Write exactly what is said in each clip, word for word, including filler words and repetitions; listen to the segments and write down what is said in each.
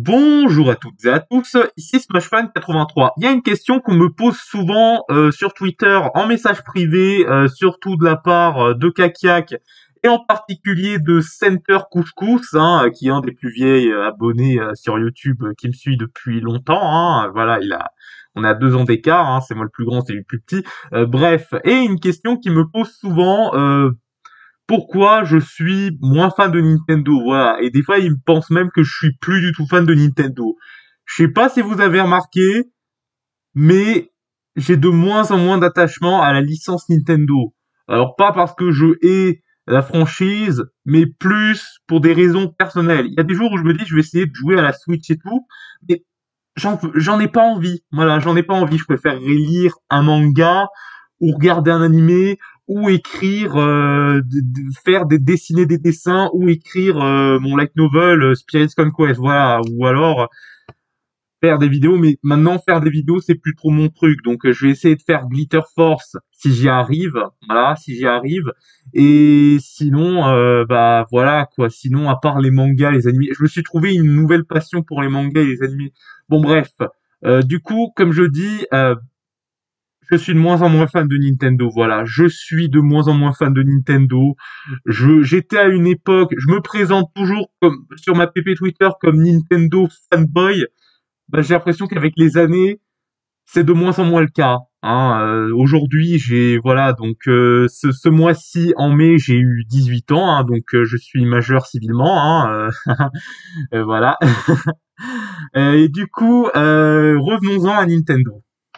Bonjour à toutes et à tous, ici Smashfan quatre-vingt-trois. Il y a une question qu'on me pose souvent euh, sur Twitter en message privé, euh, surtout de la part euh, de Kakiak et en particulier de Center Couscous, hein, qui est un des plus vieilles euh, abonnés euh, sur YouTube, euh, qui me suit depuis longtemps. Hein. Voilà, il a, on a deux ans d'écart. Hein, c'est moi le plus grand, c'est lui le plus petit. Euh, bref, et une question qui me pose souvent. Euh, pourquoi je suis moins fan de Nintendo, voilà. Et des fois, ils pensent même que je suis plus du tout fan de Nintendo. Je sais pas si vous avez remarqué, mais j'ai de moins en moins d'attachement à la licence Nintendo. Alors pas parce que je hais la franchise, mais plus pour des raisons personnelles. Il y a des jours où je me dis je vais essayer de jouer à la Switch et tout, mais j'en j'en ai pas envie. Voilà, j'en ai pas envie. Je préfère lire un manga ou regarder un animé ou écrire, euh, de- de- faire des dessiner des dessins ou écrire euh, mon light novel euh, Spirit's Conquest. Voilà, ou alors faire des vidéos, mais maintenant faire des vidéos c'est plus trop mon truc, donc euh, je vais essayer de faire Glitter Force si j'y arrive, voilà, si j'y arrive, et sinon, euh, bah voilà quoi, sinon à part les mangas, les animés, je me suis trouvé une nouvelle passion pour les mangas et les animés. Bon bref, euh, du coup, comme je dis, euh, je suis de moins en moins fan de Nintendo, voilà, je suis de moins en moins fan de Nintendo. Je, j'étais à une époque, je me présente toujours comme sur ma P P Twitter comme Nintendo fanboy. Bah, j'ai l'impression qu'avec les années, c'est de moins en moins le cas. Hein. Euh, aujourd'hui, j'ai voilà donc euh, ce, ce mois-ci en mai, j'ai eu dix-huit ans, hein, donc euh, je suis majeur civilement. Hein, euh, euh, voilà. Euh, et du coup, euh, revenons-en à Nintendo.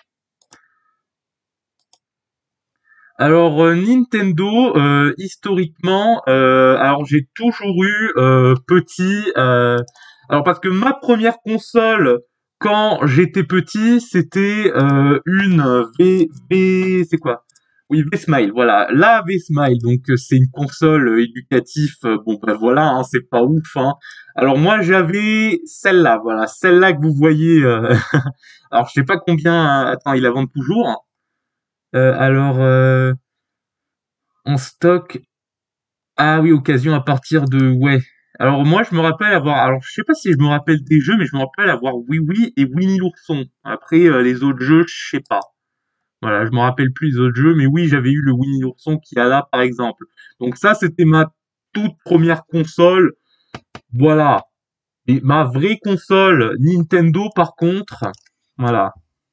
Alors euh, Nintendo, euh, historiquement, euh, alors j'ai toujours eu euh, petit. Euh, alors parce que ma première console quand j'étais petit, c'était euh, une V V, c'est quoi? Oui, V-Smile, voilà, la V-Smile. Donc euh, c'est une console euh, éducative. euh, Bon ben voilà, hein, c'est pas ouf. Hein. Alors moi j'avais celle-là, voilà, celle-là que vous voyez. euh, Alors je sais pas combien. Attends, ils la vendent toujours. Hein. Euh, alors. Euh, En stock. Ah oui, occasion à partir de ouais. Alors moi je me rappelle avoir alors je sais pas si je me rappelle des jeux mais je me rappelle avoir Oui Oui et Winnie l'ourson. Après euh, les autres jeux, je sais pas. Voilà, je me rappelle plus les autres jeux mais oui, j'avais eu le Winnie l'ourson qui a là par exemple. Donc ça c'était ma toute première console. Voilà. Et ma vraie console Nintendo par contre, voilà,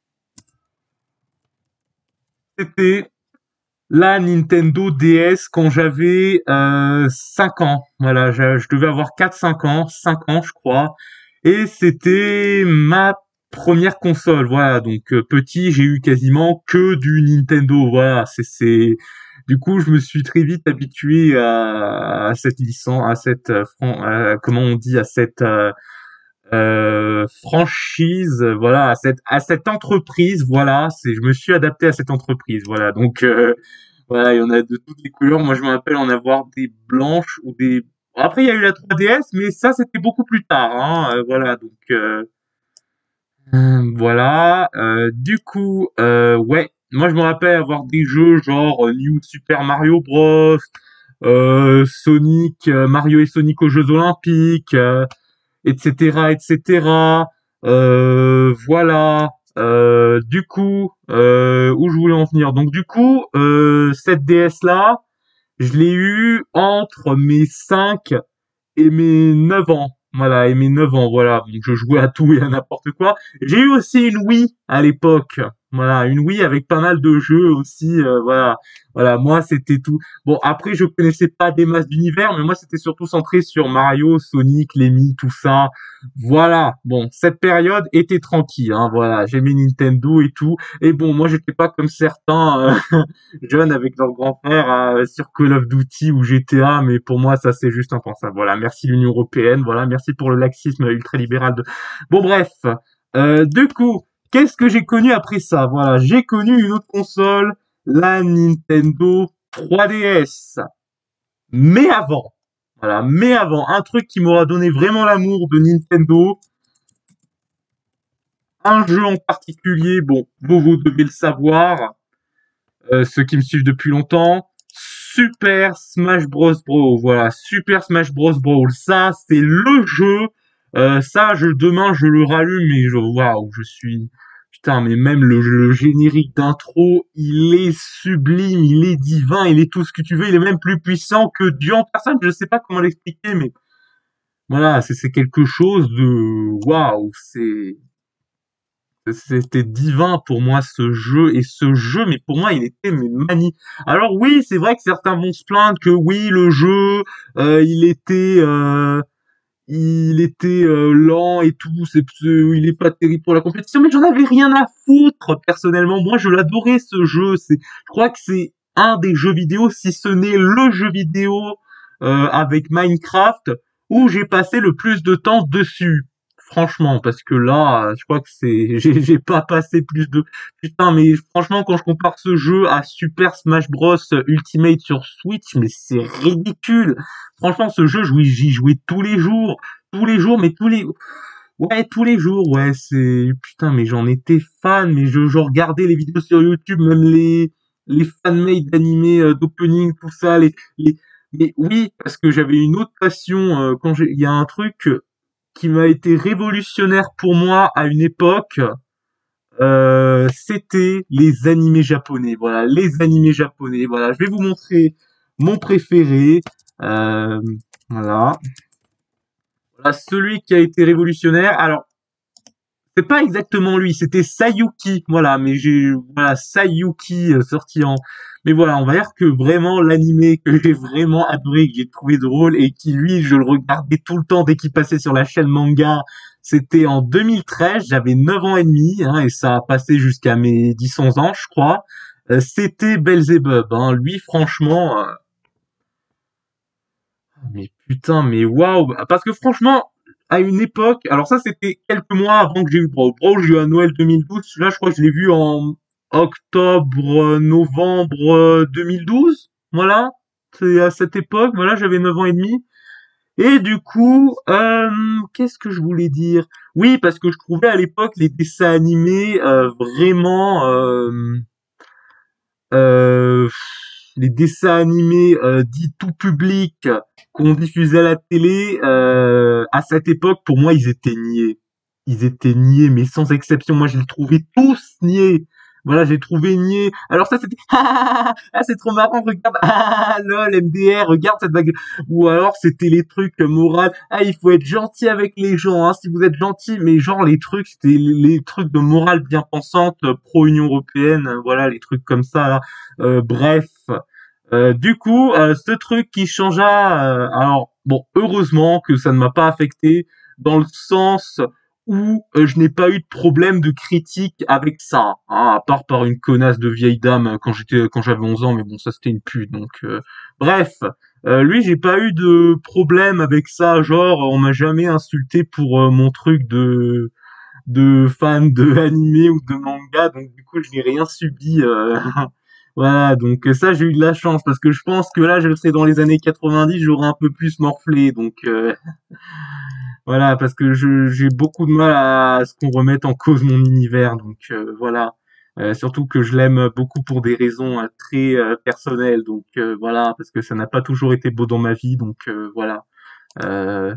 c'était la Nintendo D S quand j'avais euh, cinq ans. Voilà, je, je devais avoir quatre cinq ans, cinq ans je crois. Et c'était ma première console. Voilà, donc euh, petit, j'ai eu quasiment que du Nintendo. Voilà, c'est c'est du coup, je me suis très vite habitué à, à cette licence, à cette euh, fran- euh, comment on dit, à cette euh, euh, franchise, voilà, à cette à cette entreprise. Voilà, c'est je me suis adapté à cette entreprise. Voilà, donc euh, voilà, il y en a de toutes les couleurs. Moi, je me rappelle en avoir des blanches ou des. Après, il y a eu la trois D S, mais ça, c'était beaucoup plus tard. Hein. Euh, voilà, donc euh, euh, voilà. Euh, du coup, euh, ouais, moi, je me rappelle avoir des jeux genre euh, New Super Mario Bros, euh, Sonic, euh, Mario et Sonic aux Jeux Olympiques, euh, et cetera, et cetera. Euh, voilà. Euh, du coup, euh, où je voulais en venir. Donc, du coup, euh, cette D S là. Je l'ai eu entre mes cinq et mes neuf ans. Voilà, et mes neuf ans, voilà. Donc je jouais à tout et à n'importe quoi. J'ai eu aussi une Wii à l'époque. Voilà, une Wii avec pas mal de jeux aussi. euh, voilà, voilà. Moi, c'était tout. Bon, après, je connaissais pas des masses d'univers, mais moi, c'était surtout centré sur Mario, Sonic, Lemmy, tout ça. Voilà. Bon, cette période était tranquille. Hein, voilà, j'aimais Nintendo et tout. Et bon, moi, j'étais pas comme certains euh, jeunes avec leur grand frère euh, sur Call of Duty ou G T A, mais pour moi, ça, c'est juste impensable. Voilà, merci l'Union Européenne. Voilà, merci pour le laxisme ultralibéral de... Bon, bref. Euh, du coup, qu'est-ce que j'ai connu après ça? Voilà, j'ai connu une autre console, la Nintendo trois D S. Mais avant, voilà, mais avant, un truc qui m'aura donné vraiment l'amour de Nintendo, un jeu en particulier, bon, vous, vous devez le savoir, euh, ceux qui me suivent depuis longtemps, Super Smash Bros. Bros. Voilà, Super Smash Bros. Bros. Ça, c'est le jeu Euh, ça, je, demain, je le rallume et je, waouh, je suis, putain, mais même le, le générique d'intro, il est sublime, il est divin, il est tout ce que tu veux, il est même plus puissant que Dieu en personne. Je sais pas comment l'expliquer, mais voilà, c'est c'est quelque chose de, waouh, c'est, c'était divin pour moi ce jeu, et ce jeu, mais pour moi il était mais mani. Alors oui, c'est vrai que certains vont se plaindre que oui, le jeu, euh, il était euh, il était euh, lent et tout, c'est c'est- il est pas terrible pour la compétition, mais j'en avais rien à foutre personnellement. Moi je l'adorais ce jeu, c'est je crois que c'est un des jeux vidéo, si ce n'est le jeu vidéo euh, avec Minecraft où j'ai passé le plus de temps dessus. Franchement, parce que là, euh, je crois que c'est, j'ai, j'ai pas passé plus de, putain, mais franchement, quand je compare ce jeu à Super Smash Bros Ultimate sur Switch, mais c'est ridicule. Franchement, ce jeu, j'y j'y jouais tous les jours, tous les jours, mais tous les, ouais, tous les jours, ouais, c'est, putain, mais j'en étais fan, mais je, je regardais les vidéos sur YouTube, même les, les fanmade d'animés, euh, d'opening, tout ça, les, les, mais oui, parce que j'avais une autre passion, euh, quand j'ai, il y a un truc qui m'a été révolutionnaire pour moi à une époque, euh, c'était les animés japonais. Voilà, les animés japonais. Voilà, je vais vous montrer mon préféré. Euh, voilà. Voilà, celui qui a été révolutionnaire. Alors, c'est pas exactement lui, c'était Sayuki, voilà, mais j'ai, voilà, Sayuki euh, sorti en, mais voilà, on va dire que vraiment l'animé que j'ai vraiment adoré, que j'ai trouvé drôle et qui lui, je le regardais tout le temps dès qu'il passait sur la chaîne manga, c'était en deux mille treize, j'avais neuf ans et demi, hein, et ça a passé jusqu'à mes dix onze ans, je crois. Euh, c'était Belzebub, hein, lui, franchement, euh, mais putain, mais waouh! Parce que franchement, à une époque, alors ça c'était quelques mois avant que j'ai eu Brawl. Brawl, j'ai eu à Noël deux mille douze. Là, je crois que je l'ai vu en octobre, euh, novembre euh, deux mille douze. Voilà. C'est à cette époque. Voilà, j'avais neuf ans et demi. Et du coup, euh, qu'est-ce que je voulais dire? Oui, parce que je trouvais à l'époque les dessins animés euh, vraiment euh, euh, les dessins animés euh, dits tout public qu'on diffusait à la télé, euh, à cette époque, pour moi, ils étaient niais. Ils étaient niais, mais sans exception. Moi, je les trouvais tous niais. Voilà, j'ai trouvé niais. Alors ça, c'était ah, c'est trop marrant. Regarde, ah lol, M D R, regarde cette bague. Ou alors c'était les trucs morales. Ah, il faut être gentil avec les gens. Hein, si vous êtes gentil, mais genre les trucs, c'était les, les trucs de morale bien pensante, pro Union européenne. Voilà, les trucs comme ça. Là. Euh, bref. Euh, du coup, euh, ce truc qui changea, euh, alors bon, heureusement que ça ne m'a pas affecté dans le sens où euh, je n'ai pas eu de problème de critique avec ça, hein, à part par une connasse de vieille dame euh, quand j'étais quand j'avais onze ans, mais bon, ça c'était une pute, donc euh, bref. Euh, lui, j'ai pas eu de problème avec ça, genre on m'a jamais insulté pour euh, mon truc de de fan de animé ou de manga, donc du coup je n'ai rien subi. Euh, voilà, donc euh, ça j'ai eu de la chance parce que je pense que là je serais dans les années quatre-vingt-dix, j'aurais un peu plus morflé, donc euh, voilà, parce que je j'ai beaucoup de mal à ce qu'on remette en cause mon univers, donc euh, voilà. Euh, surtout que je l'aime beaucoup pour des raisons euh, très euh, personnelles, donc euh, voilà, parce que ça n'a pas toujours été beau dans ma vie, donc euh, voilà. Euh,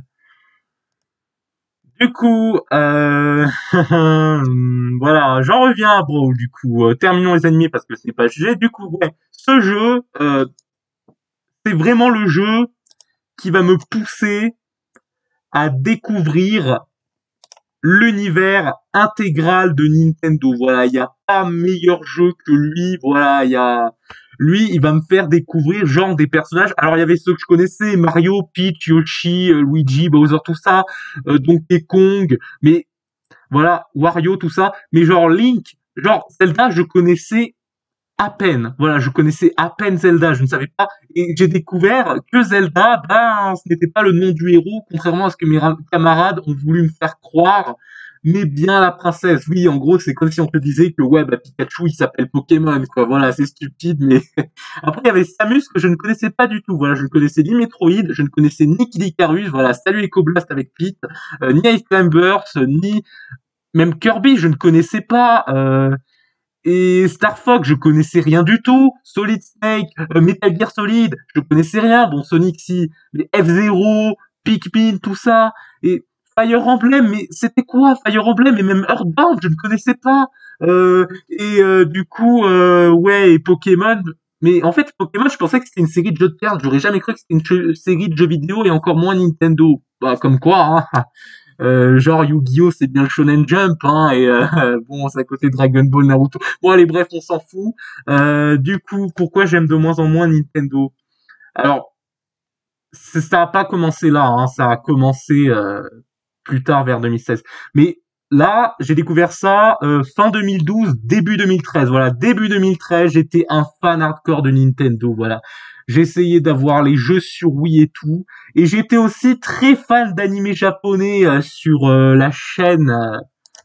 Du coup, euh, voilà, j'en reviens à Brawl, du coup. Euh, terminons les animés parce que c'est pas jugé. Du coup, ouais, ce jeu, euh, c'est vraiment le jeu qui va me pousser à découvrir l'univers intégral de Nintendo. Voilà, il y a pas meilleur jeu que lui. Voilà, il y a lui, il va me faire découvrir genre des personnages. Alors il y avait ceux que je connaissais, Mario, Peach, Yoshi, euh, Luigi, Bowser, tout ça, euh, Donkey Kong, mais voilà, Wario, tout ça. Mais genre Link, genre Zelda, je connaissais à peine. Voilà, je connaissais à peine Zelda, je ne savais pas. Et j'ai découvert que Zelda, ben, ce n'était pas le nom du héros, contrairement à ce que mes camarades ont voulu me faire croire, mais bien la princesse. Oui, en gros, c'est comme si on te disait que, ouais, bah, Pikachu, il s'appelle Pokémon, quoi. Voilà, c'est stupide, mais... Après, il y avait Samus que je ne connaissais pas du tout. Voilà, je ne connaissais ni Metroid, je ne connaissais ni Kid Icarus, voilà, salut Ecoblast avec Pete, euh, ni Ice Climbers, ni... Même Kirby, je ne connaissais pas... Euh... Et Star Fox, je connaissais rien du tout. Solid Snake, euh, Metal Gear Solid, je connaissais rien. Bon, Sonic si, mais F-Zero, Pikmin, tout ça. Et Fire Emblem, mais c'était quoi Fire Emblem et même Earthbound, je ne connaissais pas. Euh, et euh, du coup, euh, ouais, et Pokémon. Mais en fait, Pokémon, je pensais que c'était une série de jeux de cartes. J'aurais jamais cru que c'était une che- série de jeux vidéo et encore moins Nintendo. Bah, comme quoi, hein. Euh, genre Yu-Gi-Oh, c'est bien le Shonen Jump, hein. Et euh, bon, c'est à côté de Dragon Ball, Naruto. Bon, allez, bref, on s'en fout. Euh, du coup, pourquoi j'aime de moins en moins Nintendo? Alors, c'est- ça a pas commencé là, hein. Ça a commencé euh, plus tard vers deux mille seize. Mais là, j'ai découvert ça euh, fin deux mille douze, début deux mille treize. Voilà, début deux mille treize, j'étais un fan hardcore de Nintendo. Voilà, j'essayais d'avoir les jeux sur Wii et tout, et j'étais aussi très fan d'animés japonais euh, sur euh, la chaîne euh,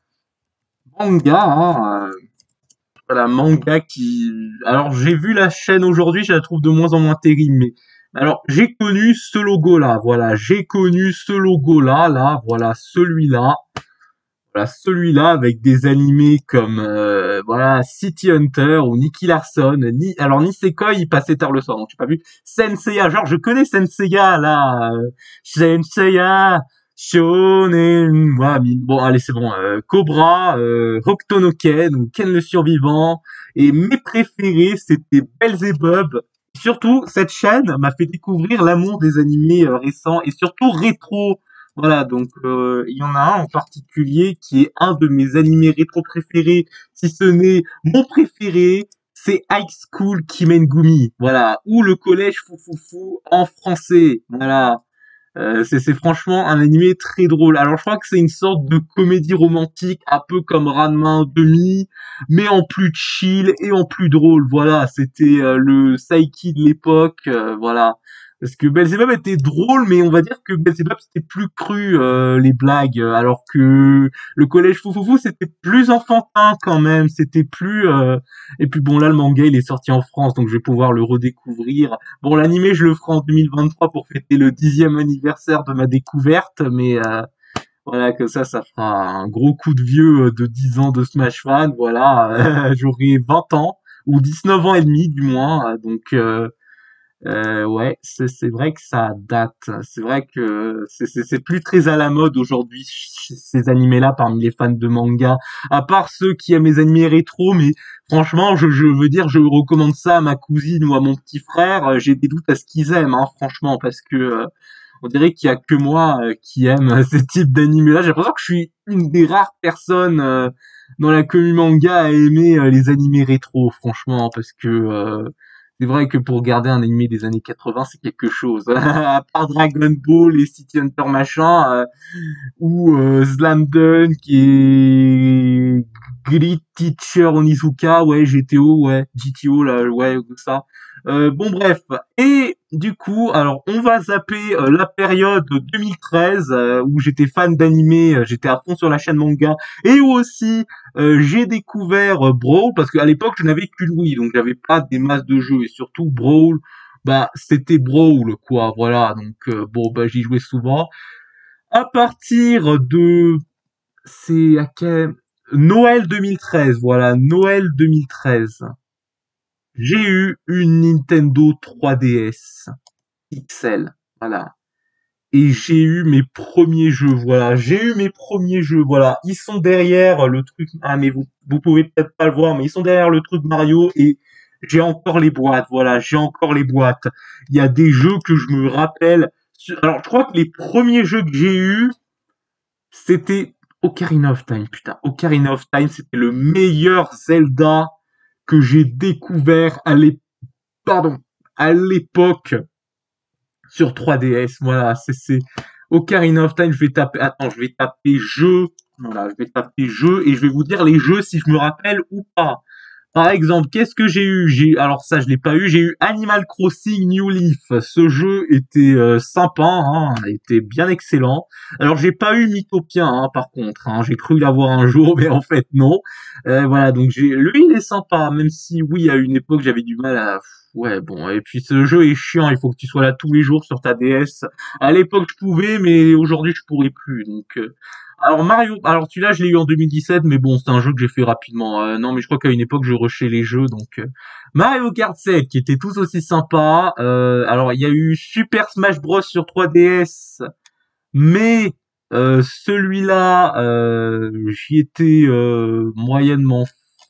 manga. Hein, euh, voilà, manga qui. Alors, j'ai vu la chaîne aujourd'hui, je la trouve de moins en moins terrible, mais alors, j'ai connu ce logo-là, voilà, j'ai connu ce logo-là, là, voilà, celui-là. Voilà, celui-là avec des animés comme euh, voilà City Hunter ou Nicky Larson, ni alors Nisekoi il passait tard le soir, donc j'ai pas vu Senseiya, genre je connais Senseiya là, euh, Senseiya, Shonen, voilà, mi- bon allez c'est bon, euh, Cobra, euh, Hokuto no Ken ou Ken le survivant, et mes préférés c'était Belzebub. Surtout cette chaîne m'a fait découvrir l'amour des animés euh, récents et surtout rétro. Voilà, donc euh, il y en a un en particulier qui est un de mes animés rétro préférés, si ce n'est mon préféré, c'est High School Kimengumi, voilà, ou le collège Foufoufou en français, voilà. Euh, c'est c'est franchement un animé très drôle. Alors je crois que c'est une sorte de comédie romantique, un peu comme Ranma demi, mais en plus chill et en plus drôle. Voilà, c'était euh, le Saiki de l'époque, euh, voilà. Parce que Belzebub était drôle, mais on va dire que Belzebub c'était plus cru euh, les blagues, euh, alors que le collège Foufoufou c'était plus enfantin quand même, c'était plus. euh, Et puis bon là le manga il est sorti en France, donc je vais pouvoir le redécouvrir. Bon, l'animé, je le ferai en deux mille vingt-trois pour fêter le dixième anniversaire de ma découverte, mais euh, voilà, que ça, ça fera un gros coup de vieux euh, de dix ans de Smash Fan, voilà, euh, j'aurai vingt ans, ou dix-neuf ans et demi, du moins, euh, donc euh, euh, ouais, c'est c'est vrai que ça date. C'est vrai que c'est c'est c'est plus très à la mode aujourd'hui ch- ces animés-là parmi les fans de manga. À part ceux qui aiment les animés rétro, mais franchement, je je veux dire, je recommande ça à ma cousine ou à mon petit frère. Euh, J'ai des doutes à ce qu'ils aiment, hein, franchement, parce que euh, on dirait qu'il y a que moi euh, qui aime euh, ce type d'animé-là. J'ai l'impression que je suis une des rares personnes euh, dans la communauté manga à aimer euh, les animés rétro, franchement, parce que euh, c'est vrai que pour regarder un animé des années quatre-vingts, c'est quelque chose. À part Dragon Ball et City Hunter machin, euh, ou euh, Slam Dunk et Grid Teacher Onizuka, ouais, G T O, ouais, G T O, là, ouais, ça. Euh, bon, bref. Et du coup, alors, on va zapper euh, la période deux mille treize euh, où j'étais fan d'animé, euh, j'étais à fond sur la chaîne manga, et où aussi euh, j'ai découvert euh, Brawl, parce qu'à l'époque, je n'avais qu'une Wii, donc j'avais pas des masses de jeux, et surtout Brawl, bah, c'était Brawl, quoi, voilà. Donc, euh, bon, bah, j'y jouais souvent. À partir de, c'est à quel, Noël deux mille treize, voilà, Noël deux mille treize. J'ai eu une Nintendo trois D S X L, voilà. Et j'ai eu mes premiers jeux, voilà. J'ai eu mes premiers jeux, voilà. Ils sont derrière le truc, ah, mais vous, vous pouvez peut-être pas le voir, mais ils sont derrière le truc Mario et j'ai encore les boîtes, voilà. J'ai encore les boîtes. Il y a des jeux que je me rappelle. Alors, je crois que les premiers jeux que j'ai eus, c'était Ocarina of Time, putain. Ocarina of Time, c'était le meilleur Zelda que j'ai découvert à l'é- pardon, à l'époque sur trois D S. Voilà, c'est, c'est Ocarina of Time, je vais taper, attends, je vais taper jeu. Voilà, je vais taper jeu et je vais vous dire les jeux si je me rappelle ou pas. Par exemple, qu'est-ce que j'ai eu? J'ai alors ça je l'ai pas eu, j'ai eu Animal Crossing New Leaf. Ce jeu était euh, sympa, hein, était bien excellent. Alors j'ai pas eu Mythopia hein, par contre, hein, j'ai cru l'avoir un jour mais en fait non. Euh, voilà, donc j'ai lui il est sympa même si oui à une époque j'avais du mal à ouais bon et puis ce jeu est chiant, il faut que tu sois là tous les jours sur ta D S. À l'époque je pouvais mais aujourd'hui je pourrais plus donc euh, alors Mario, alors celui-là je l'ai eu en deux mille dix-sept, mais bon c'est un jeu que j'ai fait rapidement. Euh, non mais je crois qu'à une époque je rushais les jeux, donc euh, Mario Kart sept qui était tous aussi sympa. Euh, alors il y a eu Super Smash Bros sur trois D S, mais Euh, celui-là, euh, j'y étais euh, moyennement.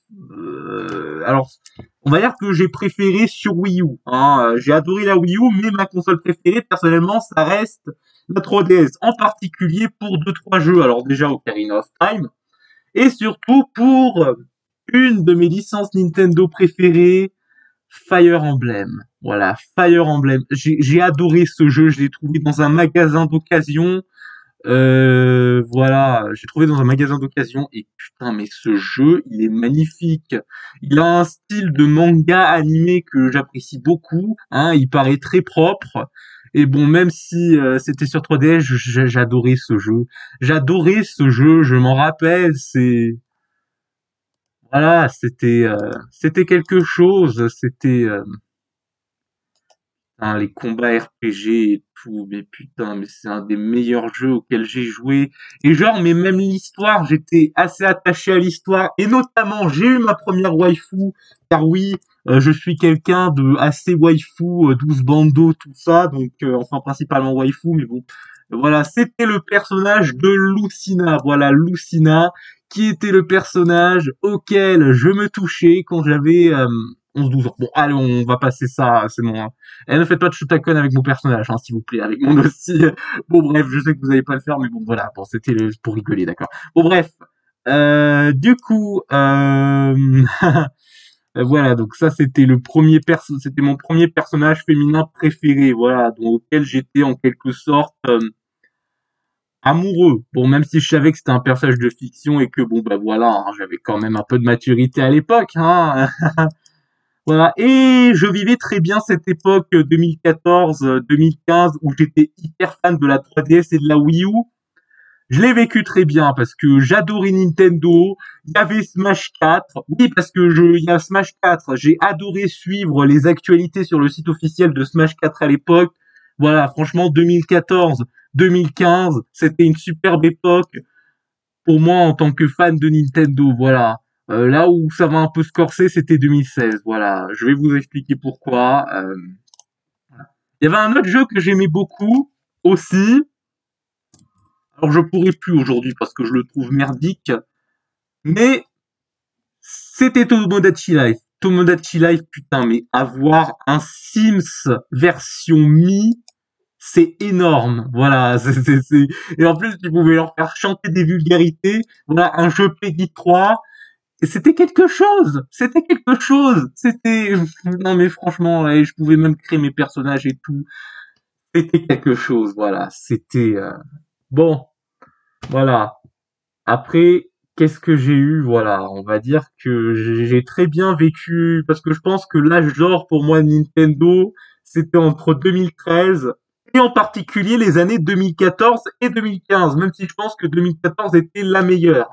euh, alors, on va dire que j'ai préféré sur Wii U. Hein. Euh, J'ai adoré la Wii U, mais ma console préférée, personnellement, ça reste la trois D S. En particulier pour deux trois jeux. Alors déjà, Ocarina of Time, et surtout pour une de mes licences Nintendo préférées, Fire Emblem. Voilà, Fire Emblem. J'ai j'ai adoré ce jeu. Je l'ai trouvé dans un magasin d'occasion. Euh, voilà, j'ai trouvé dans un magasin d'occasion et putain, mais ce jeu, il est magnifique. Il a un style de manga animé que j'apprécie beaucoup. Hein, il paraît très propre. Et bon, même si euh, c'était sur trois D S, je- je- j'adorais ce jeu. J'adorais ce jeu. Je m'en rappelle. C'est voilà, c'était euh, c'était quelque chose. C'était euh, Hein, les combats R P G et tout, mais putain, mais c'est un des meilleurs jeux auxquels j'ai joué. Et genre, mais même l'histoire, j'étais assez attaché à l'histoire. Et notamment, j'ai eu ma première waifu, car oui, euh, je suis quelqu'un de assez waifu, euh, douze bandeaux, tout ça, donc euh, enfin principalement waifu, mais bon. Voilà, c'était le personnage de Lucina, voilà, Lucina, qui était le personnage auquel je me touchais quand j'avais euh, onze douze ans. Bon, allez, on va passer ça, c'est bon. Hein. Et ne faites pas de shotacon avec mon personnage, hein, s'il vous plaît, avec mon aussi. Bon, bref, je sais que vous allez pas le faire, mais bon, voilà. Bon, c'était le- pour rigoler, d'accord. Bon, bref. Euh, du coup, euh... voilà. Donc ça, c'était le premier perso, c'était mon premier personnage féminin préféré, voilà, dont auquel j'étais en quelque sorte euh, amoureux. Bon, même si je savais que c'était un personnage de fiction et que bon, bah voilà, hein, j'avais quand même un peu de maturité à l'époque, hein. Voilà, et je vivais très bien cette époque deux mille quatorze deux mille quinze où j'étais hyper fan de la trois D S et de la Wii U. Je l'ai vécu très bien parce que j'adorais Nintendo, il y avait Smash quatre. Oui, parce que je il y a Smash quatre, j'ai adoré suivre les actualités sur le site officiel de Smash quatre à l'époque. Voilà, franchement deux mille quatorze deux mille quinze, c'était une superbe époque pour moi en tant que fan de Nintendo, voilà. Euh, là où ça m'a un peu se corser, c'était deux mille seize, voilà. Je vais vous expliquer pourquoi. Euh, Il y avait un autre jeu que j'aimais beaucoup aussi. Alors je pourrais plus aujourd'hui parce que je le trouve merdique, mais c'était Tomodachi Life. Tomodachi Life, putain, mais avoir un Sims version Mi, c'est énorme. Voilà, c'est, c'est, c'est... Et en plus, tu pouvais leur faire chanter des vulgarités. Voilà, un jeu Peggy trois. Et c'était quelque chose, c'était quelque chose, c'était, non mais franchement, ouais, je pouvais même créer mes personnages et tout, c'était quelque chose, voilà, c'était, euh, bon, voilà. Après, qu'est-ce que j'ai eu, voilà, on va dire que j'ai j'ai très bien vécu, parce que je pense que l'âge d'or pour moi de Nintendo, c'était entre deux mille treize, et en particulier les années deux mille quatorze et deux mille quinze, même si je pense que deux mille quatorze était la meilleure.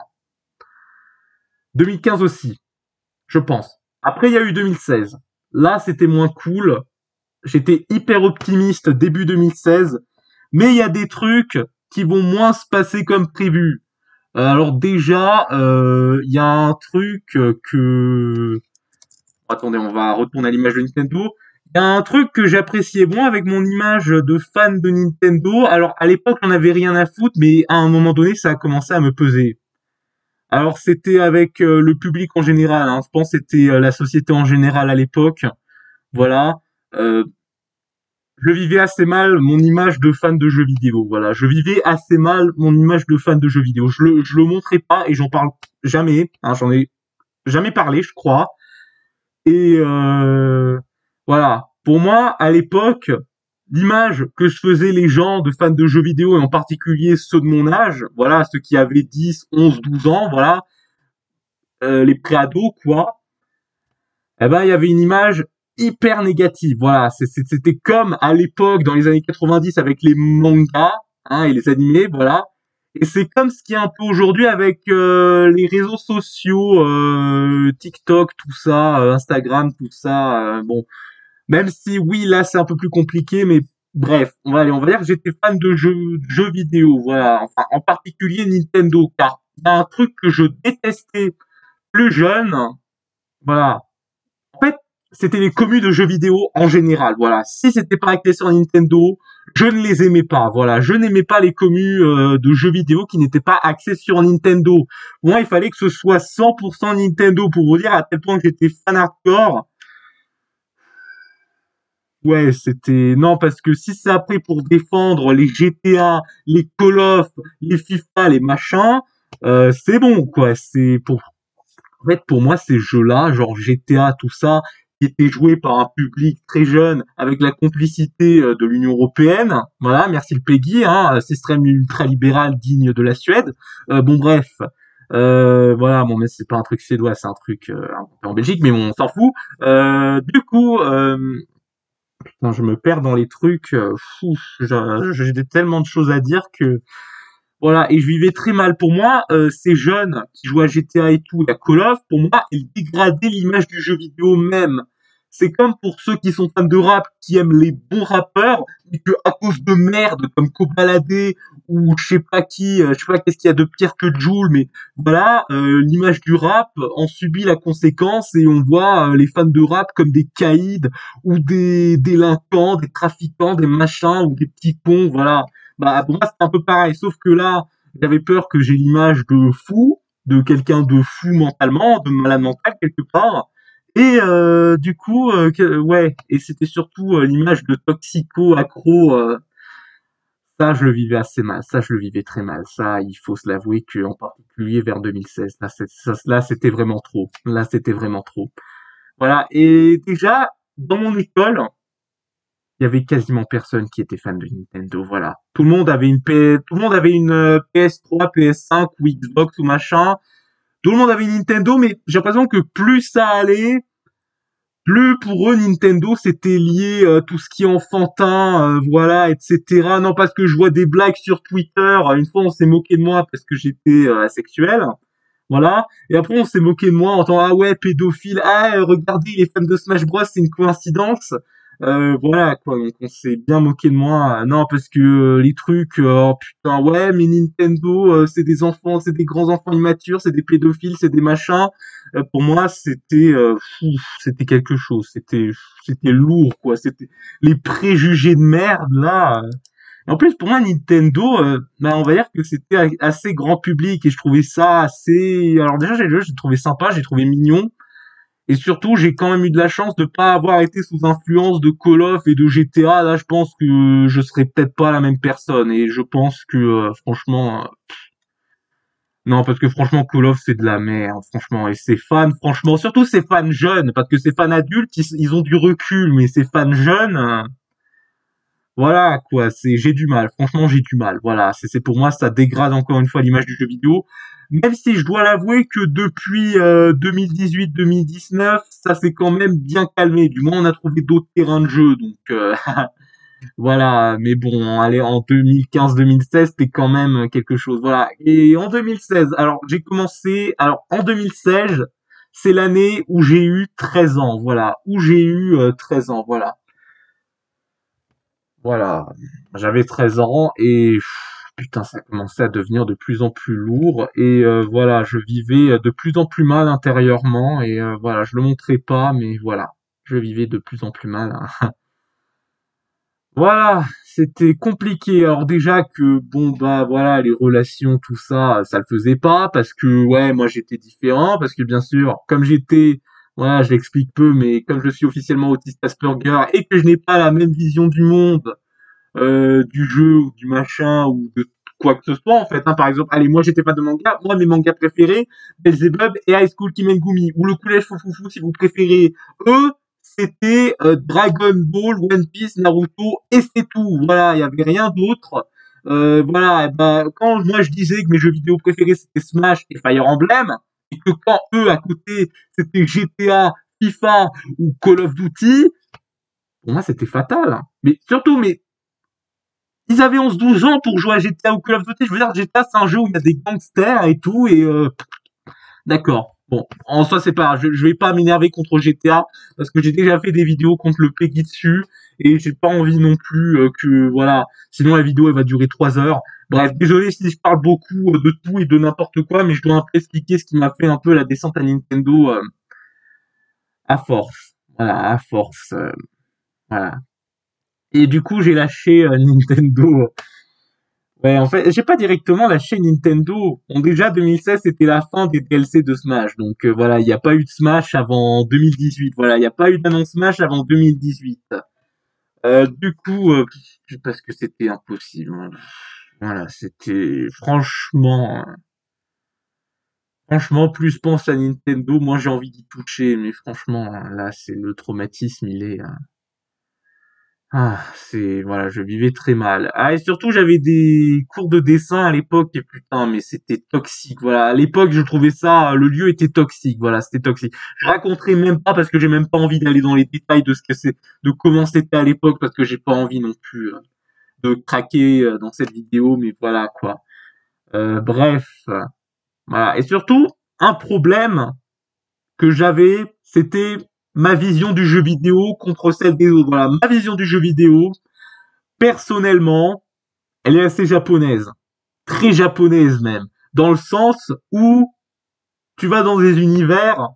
deux mille quinze aussi. Je pense. Après, il y a eu deux mille seize. Là, c'était moins cool. J'étais hyper optimiste début deux mille seize. Mais il y a des trucs qui vont moins se passer comme prévu. Euh, Alors déjà, euh, il y a un truc que... Attendez, on va retourner à l'image de Nintendo. Il y a un truc que j'appréciais moins avec mon image de fan de Nintendo. Alors à l'époque, j'en avais rien à foutre, mais à un moment donné, ça a commencé à me peser. Alors c'était avec euh, le public en général, hein. Je pense que c'était euh, la société en général à l'époque. Voilà. Euh, je vivais assez mal mon image de fan de jeux vidéo. Voilà, je vivais assez mal mon image de fan de jeux vidéo. Je le, je le montrais pas et j'en parle jamais. Hein, j'en ai jamais parlé, je crois. Et euh, voilà. Pour moi, à l'époque, l'image que se faisaient les gens de fans de jeux vidéo et en particulier ceux de mon âge, voilà, ceux qui avaient dix, onze, douze ans, voilà, euh, les préados, quoi, eh ben, il y avait une image hyper négative. Voilà, c'était comme à l'époque, dans les années quatre-vingt-dix, avec les mangas hein, et les animés, voilà. Et c'est comme ce qui est un peu aujourd'hui avec euh, les réseaux sociaux, euh, TikTok, tout ça, euh, Instagram, tout ça. Euh, bon, même si oui, là c'est un peu plus compliqué, mais bref, on va aller, on va dire que j'étais fan de jeux, de jeux vidéo, voilà. Enfin, en particulier Nintendo, car il y a un truc que je détestais plus jeune, voilà. En fait, c'était les commus de jeux vidéo en général. Voilà, si c'était pas acté sur Nintendo, je ne les aimais pas. Voilà, je n'aimais pas les commus euh, de jeux vidéo qui n'étaient pas axés sur Nintendo. Pour moi, il fallait que ce soit cent pour cent Nintendo pour vous dire à tel point que j'étais fan hardcore. Ouais, c'était non parce que si c'est après pour défendre les G T A, les Call of, les FIFA, les machins, euh, c'est bon quoi. C'est pour en fait pour moi ces jeux-là, genre G T A, tout ça, qui étaient joués par un public très jeune avec la complicité euh, de l'Union européenne. Voilà, merci le Peggy, hein, un système ultralibéral digne de la Suède. Euh, bon bref. Euh, voilà, bon mais c'est pas un truc suédois, c'est un truc euh, inventé en Belgique, mais bon, on s'en fout. Euh, du coup, euh, Putain, je me perds dans les trucs. euh, fou, je- j'ai tellement de choses à dire que voilà. Et je vivais très mal. Pour moi, euh, ces jeunes qui jouent à G T A et tout, la Call of, pour moi, ils dégradaient l'image du jeu vidéo même. C'est comme pour ceux qui sont fans de rap, qui aiment les bons rappeurs, mais que à cause de merde comme Kobalade ou je sais pas qui, euh, je sais pas qu'est-ce qu'il y a de pire que Jul, mais voilà, euh, l'image du rap en subit la conséquence et on voit euh, les fans de rap comme des caïds ou des délinquants, des trafiquants, des machins ou des petits cons, voilà. Bah pour moi c'est un peu pareil, sauf que là j'avais peur que j'ai l'image de fou, de quelqu'un de fou mentalement, de malade mental quelque part. Et euh, du coup, euh, que- ouais, et c'était surtout euh, l'image de toxico accro. euh, ça, je le vivais assez mal. Ça, je le vivais très mal. Ça, il faut se l'avouer que en particulier vers deux mille seize, là, c'est- ça- là, c'était vraiment trop. Là, c'était vraiment trop. Voilà. Et déjà, dans mon école, il y avait quasiment personne qui était fan de Nintendo. Voilà. Tout le monde avait une P... tout le monde avait une euh, P S trois, P S cinq ou Xbox ou machin. Tout le monde avait une Nintendo, mais j'ai l'impression que plus ça allait, plus pour eux Nintendo c'était lié euh, tout ce qui est enfantin, euh, voilà, et cetera. Non parce que je vois des blagues sur Twitter. Une fois on s'est moqué de moi parce que j'étais euh, asexuel, voilà. Et après on s'est moqué de moi en disant ah ouais pédophile, ah euh, regardez il est fan de Smash Bros, c'est une coïncidence. Euh, voilà quoi, donc on s'est bien moqué de moi. Non parce que euh, les trucs, euh, oh putain ouais mais Nintendo euh, c'est des enfants, c'est des grands enfants immatures, c'est des pédophiles, c'est des machins. Euh, pour moi c'était euh, fou, c'était quelque chose, c'était c'était lourd quoi, c'était les préjugés de merde là. euh. En plus pour moi Nintendo, euh, bah, on va dire que c'était a- assez grand public et je trouvais ça assez. Alors déjà j'ai le jeu, j'ai trouvé sympa, j'ai trouvé mignon et surtout j'ai quand même eu de la chance de pas avoir été sous influence de Call of et de G T A. Là je pense que je serais peut-être pas la même personne et je pense que euh, franchement euh, non, parce que franchement, Call of, c'est de la merde, franchement. Et ces fans, franchement, surtout ces fans jeunes, parce que ces fans adultes, ils, ils ont du recul, mais ces fans jeunes, euh, voilà, quoi, c'est, j'ai du mal. Franchement, j'ai du mal. Voilà, c'est, c'est pour moi, ça dégrade encore une fois l'image du jeu vidéo. Même si je dois l'avouer que depuis euh, deux mille dix-huit deux mille dix-neuf, ça s'est quand même bien calmé. Du moins, on a trouvé d'autres terrains de jeu, donc euh, voilà, mais bon, allez, en deux mille quinze deux mille seize, c'était quand même quelque chose. Voilà. Et en deux mille seize, alors j'ai commencé, alors en deux mille seize, c'est l'année où j'ai eu treize ans, voilà, où j'ai eu euh, treize ans, voilà. Voilà, j'avais treize ans et pff, putain, ça commençait à devenir de plus en plus lourd et euh, voilà, je vivais de plus en plus mal intérieurement et euh, voilà, je le montrais pas, mais voilà, je vivais de plus en plus mal, hein. Voilà, c'était compliqué. Alors déjà que bon bah voilà, les relations, tout ça, ça le faisait pas parce que ouais, moi j'étais différent parce que bien sûr, comme j'étais, voilà, je l'explique peu, mais comme je suis officiellement autiste Asperger et que je n'ai pas la même vision du monde, euh, du jeu ou du machin ou de quoi que ce soit en fait. Hein. Par exemple, allez, moi j'étais pas de manga, moi mes mangas préférés, Belzebub et High School Kimengumi ou le Collège Foufoufou si vous préférez. Eux, c'était euh, Dragon Ball, One Piece, Naruto et c'est tout. Voilà, il y avait rien d'autre. Euh, voilà, et ben, quand moi je disais que mes jeux vidéo préférés c'était Smash et Fire Emblem, et que quand eux à côté c'était G T A, FIFA ou Call of Duty, pour moi c'était fatal. Hein. Mais surtout, mais ils avaient onze douze ans pour jouer à G T A ou Call of Duty. Je veux dire, G T A, c'est un jeu où il y a des gangsters et tout, et euh, d'accord. Bon, en soi, c'est pas, je, je vais pas m'énerver contre G T A, parce que j'ai déjà fait des vidéos contre le Peggy dessus, et j'ai pas envie non plus euh, que, voilà, sinon la vidéo, elle va durer trois heures. Bref, désolé si je parle beaucoup euh, de tout et de n'importe quoi, mais je dois un peu expliquer ce qui m'a fait un peu la descente à Nintendo euh, à force. Voilà, à force, euh, voilà. Et du coup, j'ai lâché euh, Nintendo. Ouais, en fait, j'ai pas directement lâché Nintendo. Bon, déjà, deux mille seize, c'était la fin des D L C de Smash. Donc euh, voilà, il n'y a pas eu de Smash avant deux mille dix-huit. Voilà, il n'y a pas eu d'annonce Smash avant deux mille dix-huit. Euh, du coup, euh, parce que c'était impossible. Hein. Voilà, c'était franchement, euh, franchement, plus je pense à Nintendo, moins j'ai envie d'y toucher. Mais franchement, hein, là, c'est le traumatisme, il est, hein, ah, c'est voilà, je vivais très mal. Ah et surtout j'avais des cours de dessin à l'époque et putain mais c'était toxique. Voilà, à l'époque je trouvais ça, le lieu était toxique. Voilà, c'était toxique. Je raconterai même pas parce que j'ai même pas envie d'aller dans les détails de ce que c'est, de comment c'était à l'époque parce que j'ai pas envie non plus euh, de craquer euh, dans cette vidéo. Mais voilà quoi. Euh, bref, euh, voilà. Et surtout un problème que j'avais, c'était ma vision du jeu vidéo contre celle des autres. Voilà, ma vision du jeu vidéo personnellement, elle est assez japonaise, très japonaise même, dans le sens où tu vas dans des univers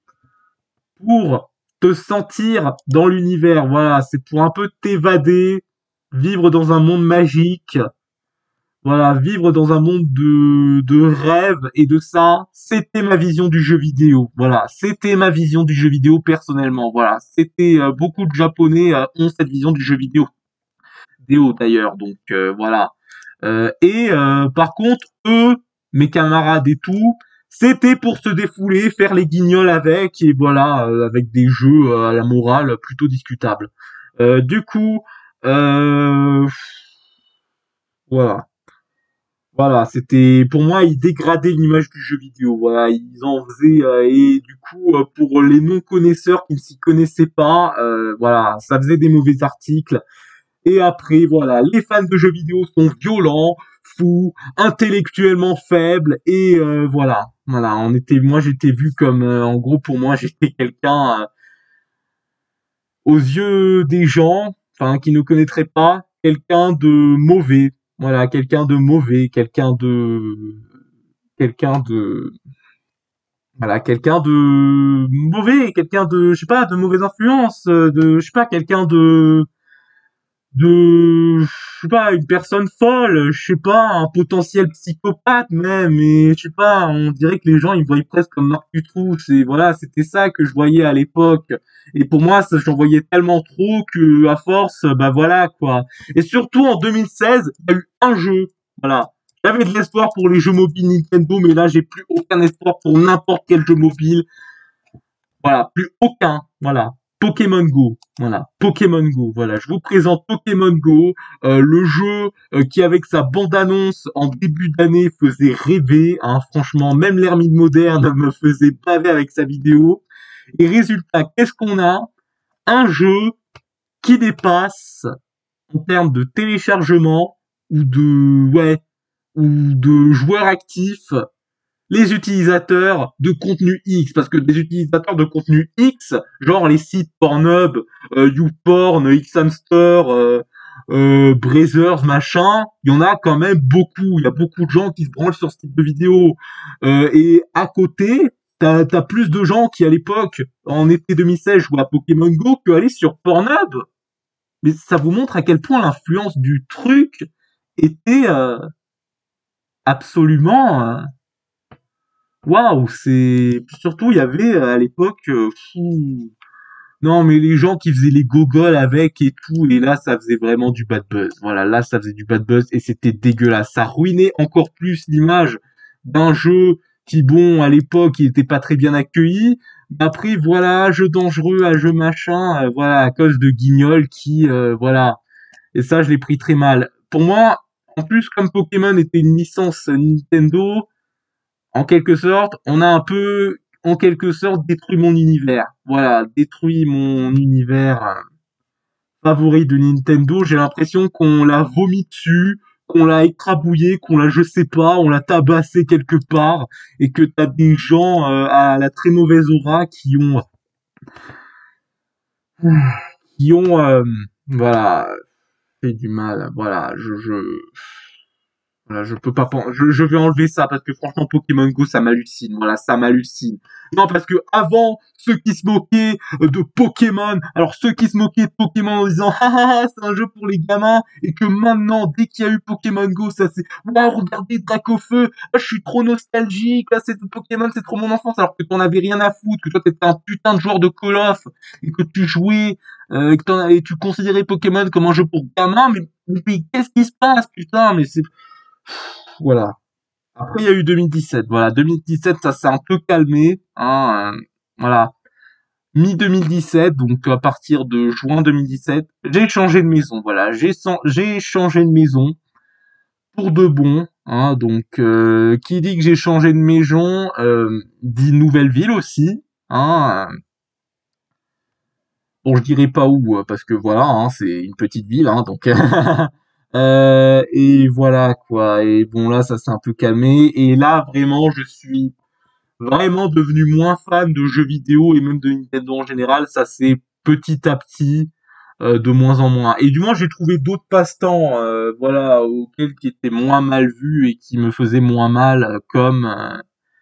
pour te sentir dans l'univers, voilà, c'est pour un peu t'évader, vivre dans un monde magique, voilà, vivre dans un monde de, de rêve et de ça, c'était ma vision du jeu vidéo, voilà, c'était ma vision du jeu vidéo personnellement, voilà, c'était euh, beaucoup de japonais euh, ont cette vision du jeu vidéo, vidéo d'ailleurs, donc euh, voilà. Euh, et euh, par contre, eux, mes camarades et tout, c'était pour se défouler, faire les guignols avec, et voilà, euh, avec des jeux euh, à la morale plutôt discutable. Euh, du coup, euh, voilà. Voilà, c'était pour moi ils dégradaient l'image du jeu vidéo. Voilà, ils en faisaient euh, et du coup euh, pour les non connaisseurs qui ne s'y connaissaient pas, euh, voilà, ça faisait des mauvais articles. Et après, voilà, les fans de jeux vidéo sont violents, fous, intellectuellement faibles, et euh, voilà, voilà, on était, moi j'étais vu comme, euh, en gros pour moi j'étais quelqu'un euh, aux yeux des gens, enfin qui ne connaîtraient pas, quelqu'un de mauvais, voilà, quelqu'un de mauvais, quelqu'un de, quelqu'un de, voilà, quelqu'un de mauvais, quelqu'un de, je sais pas, de mauvaise influence, euh, de, je sais pas, quelqu'un de de, je sais pas, une personne folle, je sais pas, un potentiel psychopathe même, et je sais pas, on dirait que les gens ils me voyaient presque comme Marc Dutroux, et voilà, c'était ça que je voyais à l'époque. Et pour moi, ça, j'en voyais tellement trop que, à force, bah voilà, quoi. Et surtout, en deux mille seize, il y a eu un jeu, voilà. J'avais de l'espoir pour les jeux mobiles Nintendo, mais là, j'ai plus aucun espoir pour n'importe quel jeu mobile. Voilà, plus aucun. Voilà. Pokémon Go. Voilà. Pokémon Go. Voilà. Je vous présente Pokémon Go, euh, le jeu euh, qui, avec sa bande-annonce en début d'année, faisait rêver. Hein. Franchement, même l'Hermine moderne me faisait baver avec sa vidéo. Et résultat, qu'est-ce qu'on a? Un jeu qui dépasse en termes de téléchargement ou de ouais ou de joueurs actifs les utilisateurs de contenu X, parce que des utilisateurs de contenu X, genre les sites Pornhub, euh, YouPorn, Xhamster, euh, euh, Brazzers, machin, il y en a quand même beaucoup. Il y a beaucoup de gens qui se branlent sur ce type de vidéo. Euh, et à côté, t'as as plus de gens qui, à l'époque, en été deux mille seize, jouaient à Pokémon Go que aller sur Pornhub. Mais ça vous montre à quel point l'influence du truc était euh, absolument... euh, waouh, c'est surtout il y avait euh, à l'époque euh, fou. Non, mais les gens qui faisaient les gogoles avec et tout, et là ça faisait vraiment du bad buzz. Voilà, là ça faisait du bad buzz et c'était dégueulasse. Ça ruinait encore plus l'image d'un jeu qui, bon, à l'époque, il était pas très bien accueilli. Après, voilà, jeu dangereux, à jeu machin, euh, voilà, à cause de Guignol qui, euh, voilà. Et ça, je l'ai pris très mal. Pour moi, en plus, comme Pokémon était une licence Nintendo, en quelque sorte, on a un peu, en quelque sorte, détruit mon univers. Voilà, détruit mon univers euh, favori de Nintendo. J'ai l'impression qu'on l'a vomi dessus, qu'on l'a écrabouillé, qu'on l'a, je sais pas, on l'a tabassé quelque part, et que t'as des gens euh, à la très mauvaise aura qui ont, qui ont, euh, voilà, fait du mal. Voilà, je, je, Voilà, je peux pas pen- je, je vais enlever ça parce que franchement Pokémon Go ça m'hallucine. Voilà, ça m'hallucine. Non, parce que avant ceux qui se moquaient euh, de Pokémon, alors ceux qui se moquaient de Pokémon en disant ah ah ah, c'est un jeu pour les gamins et que maintenant dès qu'il y a eu Pokémon Go, ça c'est waouh, regardez Dracofeu, ah, je suis trop nostalgique, là c'est Pokémon, c'est trop mon enfance alors que t'en avais rien à foutre, que toi t'étais un putain de joueur de Call of et que tu jouais euh, et que t'en- et tu considérais Pokémon comme un jeu pour gamins, mais, mais qu'est-ce qui se passe putain, mais c'est voilà. Après, il y a eu deux mille dix-sept. Voilà, deux mille dix-sept, ça s'est un peu calmé. Hein, euh, voilà, mi-deux mille dix-sept, donc à partir de juin deux mille dix-sept, j'ai changé de maison. Voilà, j'ai san- j'ai changé de maison pour de bon. Hein, donc, euh, qui dit que j'ai changé de maison, euh, dit nouvelle ville aussi. Hein, euh, bon, je dirais pas où, euh, parce que voilà, hein, c'est une petite ville, hein, donc. Euh, et voilà quoi. Et bon là, ça s'est un peu calmé. Et là, vraiment, je suis vraiment devenu moins fan de jeux vidéo et même de Nintendo en général. Ça c'est petit à petit euh, de moins en moins. Et du moins j'ai trouvé d'autres passe-temps, euh, voilà, auxquels qui étaient moins mal vus et qui me faisaient moins mal, euh, comme euh,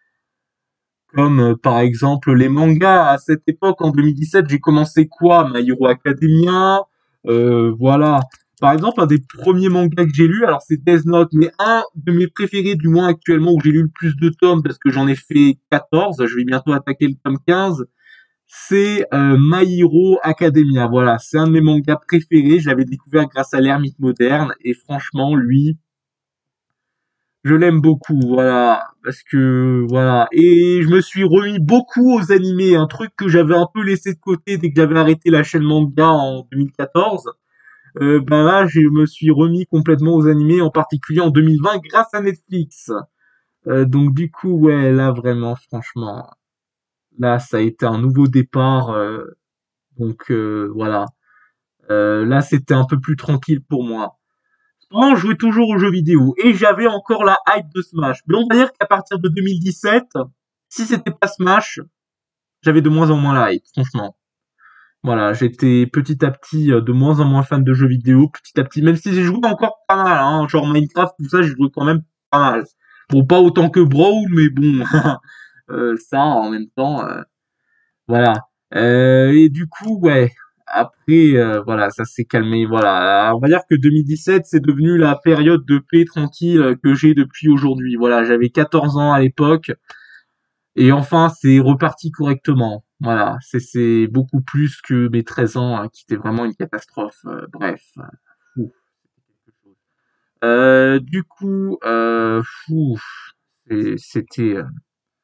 comme euh, par exemple les mangas. À cette époque, en deux mille dix-sept, j'ai commencé quoi? My Hero Academia, euh, voilà. Par exemple, un des premiers mangas que j'ai lu, alors c'est Death Note, mais un de mes préférés, du moins actuellement, où j'ai lu le plus de tomes, parce que j'en ai fait quatorze, je vais bientôt attaquer le tome quinze, c'est euh, My Hero Academia. Voilà, c'est un de mes mangas préférés, je l'avais découvert grâce à l'Ermite Moderne, et franchement, lui, je l'aime beaucoup, voilà, parce que voilà. Et je me suis remis beaucoup aux animés, un truc que j'avais un peu laissé de côté dès que j'avais arrêté la chaîne manga en deux mille quatorze. Euh, ben là, je me suis remis complètement aux animés, en particulier en deux mille vingt, grâce à Netflix. Euh, donc du coup, ouais, là vraiment, franchement, là, ça a été un nouveau départ. Euh, donc euh, voilà, euh, là, c'était un peu plus tranquille pour moi. Moi, je jouais toujours aux jeux vidéo et j'avais encore la hype de Smash. Mais on va dire qu'à partir de deux mille dix-sept, si c'était pas Smash, j'avais de moins en moins la hype, franchement. Voilà, j'étais petit à petit euh, de moins en moins fan de jeux vidéo, petit à petit, même si j'ai joué encore pas mal, hein, genre Minecraft, tout ça, j'ai joué quand même pas mal. Bon, pas autant que Brawl, mais bon, euh, ça, en même temps, euh, voilà. Euh, et du coup, ouais, après, euh, voilà, ça s'est calmé. Voilà, on va dire que deux mille dix-sept, c'est devenu la période de paix tranquille que j'ai depuis aujourd'hui. Voilà, j'avais quatorze ans à l'époque, et enfin, c'est reparti correctement. Voilà, c'est c'est beaucoup plus que mes treize ans, hein, qui étaient vraiment une catastrophe. Euh, bref, fou. Euh, du coup, euh, fou, et c'était, euh,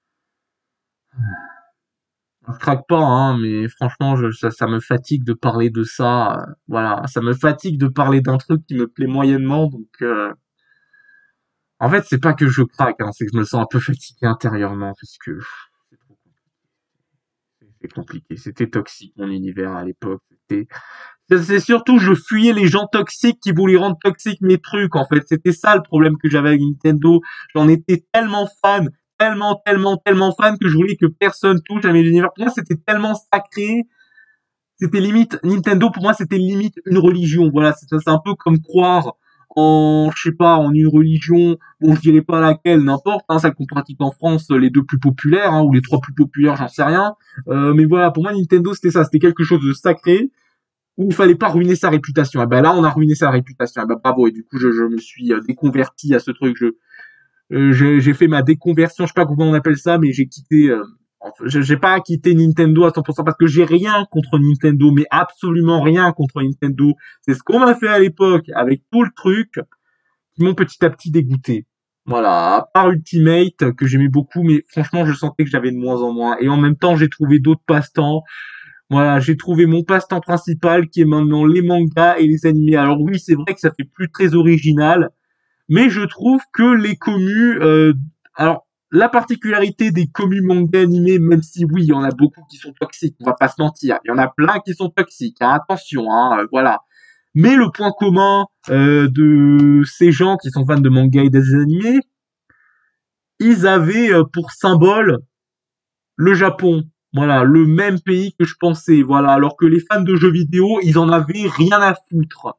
je craque pas, hein, mais franchement, je, ça, ça me fatigue de parler de ça. Euh, voilà, ça me fatigue de parler d'un truc qui me plaît moyennement. Donc, euh, en fait, c'est pas que je craque, hein, c'est que je me sens un peu fatigué intérieurement parce que pff, c'est trop compliqué. C'est compliqué. C'était toxique mon univers à l'époque. C'était, c'est c'est surtout, je fuyais les gens toxiques qui voulaient rendre toxiques mes trucs. En fait, c'était ça le problème que j'avais avec Nintendo. J'en étais tellement fan, tellement, tellement, tellement fan que je voulais que personne touche à mes univers. Pour moi, c'était tellement sacré. C'était limite Nintendo, pour moi c'était limite une religion. Voilà, c'est c'est un peu comme croire en, je sais pas, en une religion, bon je dirais pas laquelle, n'importe, hein, celle qu'on pratique en France, les deux plus populaires, hein, ou les trois plus populaires, j'en sais rien. Euh, mais voilà, pour moi Nintendo c'était ça, c'était quelque chose de sacré où il fallait pas ruiner sa réputation. Et ben là on a ruiné sa réputation. Et ben bravo. Et du coup je, je me suis euh, déconverti à ce truc. Je euh, j'ai j'ai fait ma déconversion, je sais pas comment on appelle ça, mais j'ai quitté, euh, enfin, j'ai j'ai pas quitté Nintendo à cent pour cent parce que j'ai rien contre Nintendo, mais absolument rien contre Nintendo. C'est ce qu'on m'a fait à l'époque avec tout le truc qui m'ont petit à petit dégoûté. Voilà, à part Ultimate que j'aimais beaucoup, mais franchement je sentais que j'avais de moins en moins. Et en même temps j'ai trouvé d'autres passe-temps. Voilà, j'ai trouvé mon passe-temps principal qui est maintenant les mangas et les animés. Alors oui, c'est vrai que ça fait plus très original, mais je trouve que les commus, euh, alors la particularité des commus manga animés, même si oui, il y en a beaucoup qui sont toxiques, on va pas se mentir, il y en a plein qui sont toxiques, hein, attention, hein, euh, voilà. Mais le point commun euh, de ces gens qui sont fans de manga et des animés, ils avaient euh, pour symbole le Japon. Voilà, le même pays que je pensais. Voilà, alors que les fans de jeux vidéo, ils en avaient rien à foutre.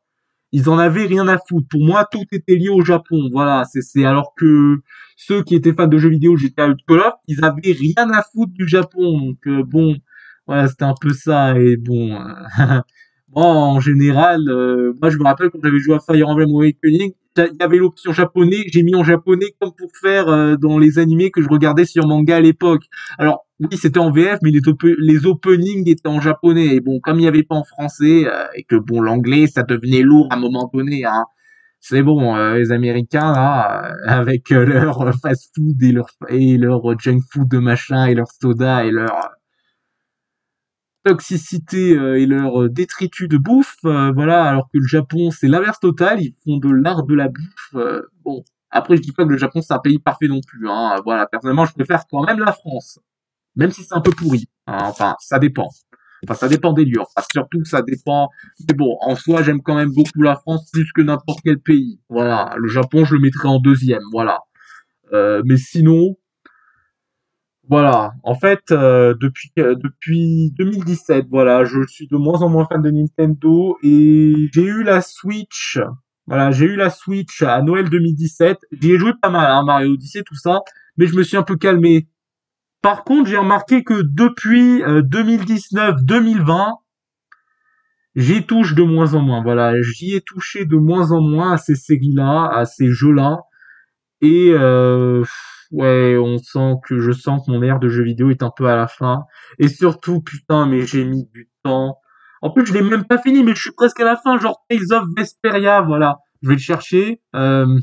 ils en avaient rien à foutre. Pour moi, tout était lié au Japon. Voilà, c'est c'est alors que ceux qui étaient fans de jeux vidéo G T A ou de Call of, ils avaient rien à foutre du Japon. Donc euh, bon, voilà, c'était un peu ça. Et bon, euh, moi en général, euh, moi je me rappelle quand j'avais joué à Fire Emblem Awakening, il y avait l'option japonais, j'ai mis en japonais comme pour faire euh, dans les animés que je regardais sur manga à l'époque. Alors oui, c'était en V F, mais les, op les openings étaient en japonais. Et bon, comme il n'y avait pas en français, euh, et que bon, l'anglais, ça devenait lourd à un moment donné, hein. C'est bon, euh, les Américains, là, euh, avec euh, leur fast-food et leur, et leur junk food de machin, et leur soda, et leur toxicité euh, et leur euh, détritus de bouffe, euh, voilà, alors que le Japon, c'est l'inverse total, ils font de l'art de la bouffe. euh, bon, après, je dis pas que le Japon, c'est un pays parfait non plus, hein. Voilà, personnellement, je préfère quand même la France. Même si c'est un peu pourri, hein, enfin, ça dépend. Enfin, ça dépend des lieux. Enfin, surtout, ça dépend. Mais bon, en soi, j'aime quand même beaucoup la France plus que n'importe quel pays. Voilà. Le Japon, je le mettrais en deuxième. Voilà. Euh, mais sinon, voilà. En fait, euh, depuis euh, depuis deux mille dix-sept, voilà, je suis de moins en moins fan de Nintendo et j'ai eu la Switch. Voilà, j'ai eu la Switch à Noël deux mille dix-sept. J'y ai joué pas mal, hein, Mario Odyssey, tout ça, mais je me suis un peu calmé. Par contre, j'ai remarqué que depuis euh, deux mille dix-neuf deux mille vingt, j'y touche de moins en moins. Voilà, j'y ai touché de moins en moins à ces séries-là, à ces jeux-là. Et euh, ouais, on sent que je sens que mon ère de jeux vidéo est un peu à la fin. Et surtout, putain, mais j'ai mis du temps. En plus, je l'ai même pas fini, mais je suis presque à la fin. Genre Tales of Vesperia, voilà. Je vais le chercher. Euh,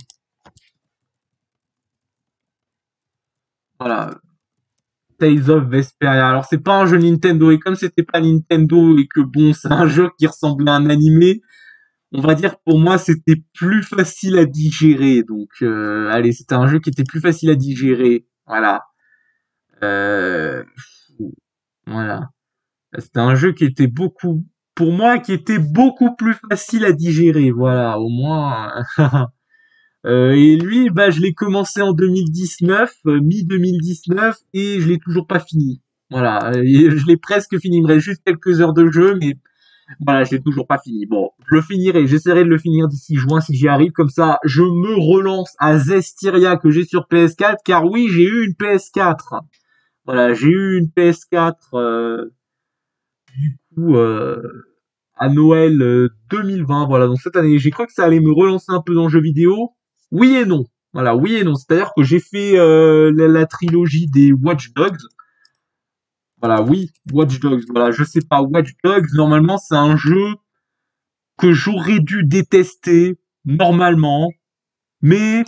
voilà. Tales of Vesperia. Alors c'est pas un jeu Nintendo et comme c'était pas Nintendo et que bon c'est un jeu qui ressemblait à un animé, on va dire que pour moi c'était plus facile à digérer. Donc euh, allez, c'était un jeu qui était plus facile à digérer. Voilà. Euh, voilà. C'était un jeu qui était beaucoup pour moi qui était beaucoup plus facile à digérer. Voilà, au moins. Euh, et lui, bah, je l'ai commencé en deux mille dix-neuf, euh, mi-deux mille dix-neuf, et je l'ai toujours pas fini. Voilà, et je l'ai presque fini. Il me reste juste quelques heures de jeu, mais voilà, je l'ai toujours pas fini. Bon, je le finirai. J'essaierai de le finir d'ici juin si j'y arrive. Comme ça, je me relance à Zestiria que j'ai sur P S quatre, car oui, j'ai eu une P S quatre. Voilà, j'ai eu une P S quatre euh, ou euh, à Noël euh, deux mille vingt, voilà, donc cette année. J'ai cru que ça allait me relancer un peu dans le jeu vidéo. Oui et non. Voilà, oui et non. C'est-à-dire que j'ai fait euh, la, la trilogie des Watch Dogs. Voilà, oui, Watch Dogs. Voilà, je sais pas, Watch Dogs, normalement, c'est un jeu que j'aurais dû détester, normalement, mais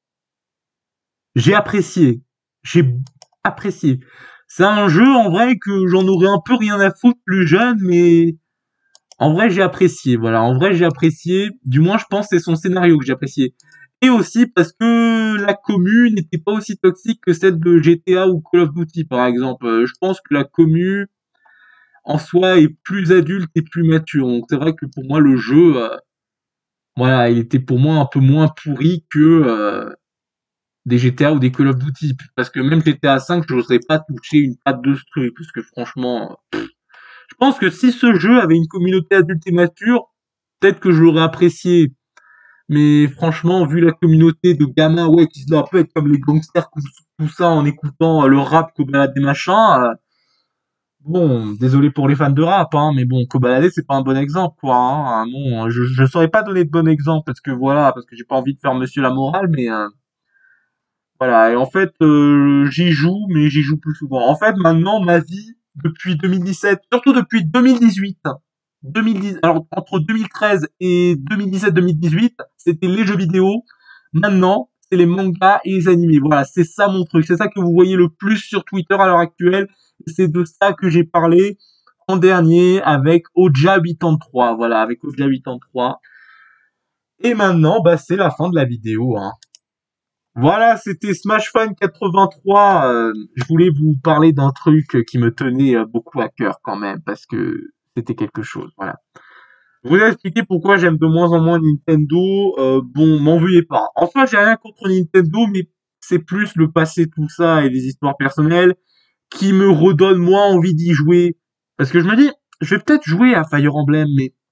j'ai apprécié. J'ai apprécié. C'est un jeu, en vrai, que j'en aurais un peu rien à foutre plus jeune, mais en vrai, j'ai apprécié, voilà. En vrai, j'ai apprécié. Du moins, je pense que c'est son scénario que j'ai apprécié. Et aussi parce que la commune n'était pas aussi toxique que celle de G T A ou Call of Duty, par exemple. Euh, Je pense que la commune, en soi, est plus adulte et plus mature. Donc, c'est vrai que pour moi, le jeu, euh, voilà, il était pour moi un peu moins pourri que euh, des G T A ou des Call of Duty. Parce que même G T A cinq, je n'oserais pas toucher une patte de ce truc. Parce que franchement, je pense que si ce jeu avait une communauté adulte et mature, peut-être que je l'aurais apprécié. Mais franchement, vu la communauté de gamins, ouais, qui se doit un peu être comme les gangsters, tout ça, en écoutant euh, le rap Kobalade des machins, euh, bon, désolé pour les fans de rap, hein, mais bon, Kobalade, c'est pas un bon exemple, quoi, hein. Bon, je, je saurais pas donner de bon exemple, parce que voilà, parce que j'ai pas envie de faire monsieur la morale, mais euh, voilà. Et en fait, euh, j'y joue, mais j'y joue plus souvent. En fait, maintenant, ma vie, depuis deux mille dix-sept, surtout depuis deux mille dix-huit, deux mille dix, alors entre deux mille treize et deux mille dix-sept deux mille dix-huit, c'était les jeux vidéo. Maintenant, c'est les mangas et les animés. Voilà, c'est ça mon truc. C'est ça que vous voyez le plus sur Twitter à l'heure actuelle. C'est de ça que j'ai parlé en dernier avec Oja quatre-vingt-trois. Voilà, avec Oja quatre-vingt-trois. Et maintenant, bah, c'est la fin de la vidéo, hein. Voilà, c'était Smash Fan quatre-vingt-trois. Euh, je voulais vous parler d'un truc qui me tenait euh, beaucoup à cœur quand même, parce que c'était quelque chose. Voilà. Je vous ai expliqué pourquoi j'aime de moins en moins Nintendo. Euh, bon, m'en veuillez pas. En soi, j'ai rien contre Nintendo, mais c'est plus le passé, tout ça, et les histoires personnelles qui me redonnent moins envie d'y jouer. Parce que je me dis, je vais peut-être jouer à Fire Emblem, mais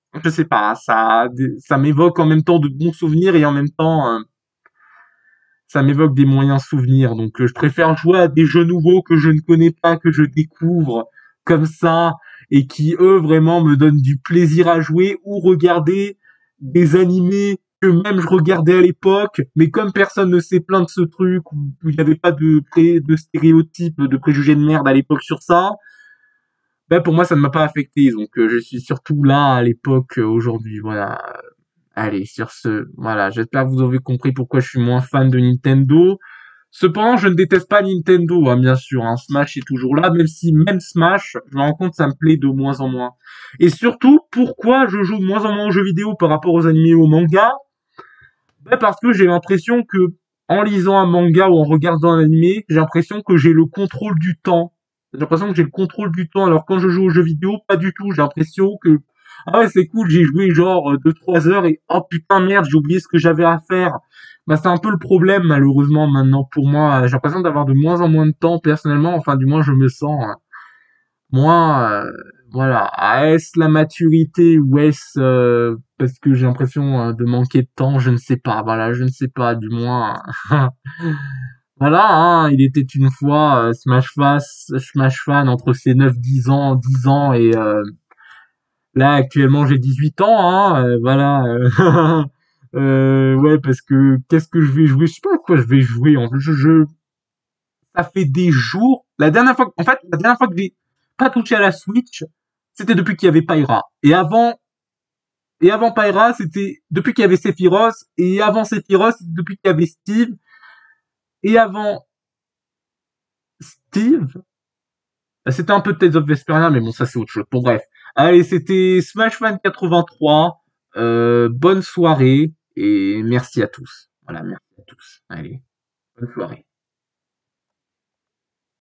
Je sais pas, ça, ça m'évoque en même temps de bons souvenirs et en même temps, euh, ça m'évoque des moyens souvenirs. Donc, euh, je préfère jouer à des jeux nouveaux que je ne connais pas, que je découvre comme ça et qui, eux, vraiment me donnent du plaisir à jouer ou regarder des animés que même je regardais à l'époque, mais comme personne ne sait plein de ce truc, où il n'y avait pas de, pré, de stéréotypes, de préjugés de merde à l'époque sur ça, ben pour moi ça ne m'a pas affecté. Donc euh, je suis surtout là à l'époque euh, aujourd'hui. Voilà. Allez, sur ce, voilà, j'espère que vous avez compris pourquoi je suis moins fan de Nintendo. Cependant, je ne déteste pas Nintendo, hein, bien sûr. Hein. Smash est toujours là, même si même Smash, je me rends compte, ça me plaît de moins en moins. Et surtout, pourquoi je joue de moins en moins aux jeux vidéo par rapport aux animés et aux mangas? Ben parce que j'ai l'impression que, en lisant un manga ou en regardant un animé, j'ai l'impression que j'ai le contrôle du temps. J'ai l'impression que j'ai le contrôle du temps. Alors quand je joue aux jeux vidéo, pas du tout. J'ai l'impression que ah ouais c'est cool, j'ai joué genre deux trois heures et oh putain merde j'ai oublié ce que j'avais à faire. Bah c'est un peu le problème malheureusement maintenant pour moi. J'ai l'impression d'avoir de moins en moins de temps personnellement. Enfin du moins je me sens. Hein. Moi euh, voilà. Est-ce la maturité ou est-ce euh, parce que j'ai l'impression euh, de manquer de temps, je ne sais pas. Voilà, je ne sais pas du moins. Voilà, hein, il était une fois euh, Smash Fan, Smash Fan entre ses neuf dix ans, dix ans et euh, là actuellement j'ai dix-huit ans, hein, euh, voilà. Euh, euh, ouais, parce que qu'est-ce que je vais jouer? Je sais pas à quoi je vais jouer. En fait, je, je, ça fait des jours. La dernière fois, en fait, la dernière fois que j'ai pas touché à la Switch, c'était depuis qu'il y avait Pyra. Et avant, et avant Pyra, c'était depuis qu'il y avait Sephiroth. Et avant Sephiroth, c'était depuis qu'il y avait Steve. Et avant Steve, c'était un peu Tales of Vesperia, mais bon, ça c'est autre chose. Bon, bref. Allez, c'était Smash Fan quatre-vingt-trois. Euh, bonne soirée et merci à tous. Voilà, merci à tous. Allez, bonne soirée.